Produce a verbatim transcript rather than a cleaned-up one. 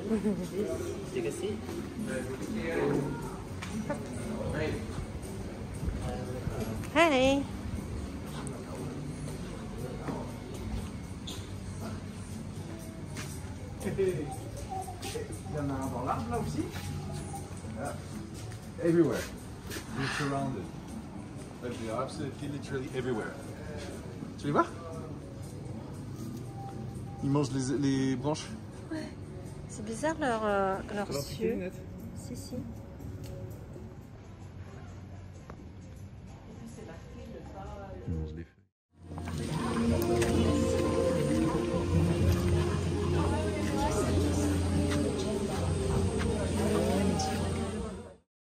Take a seat. Hey. Il y en a un dans l'arbre là aussi. Yeah. Everywhere. You're surrounded. Like you're absolutely, literally everywhere. Tu les vois? Ils mangent les, les branches. Ouais. C'est bizarre leur, euh, leurs Alors, cieux. Si, si.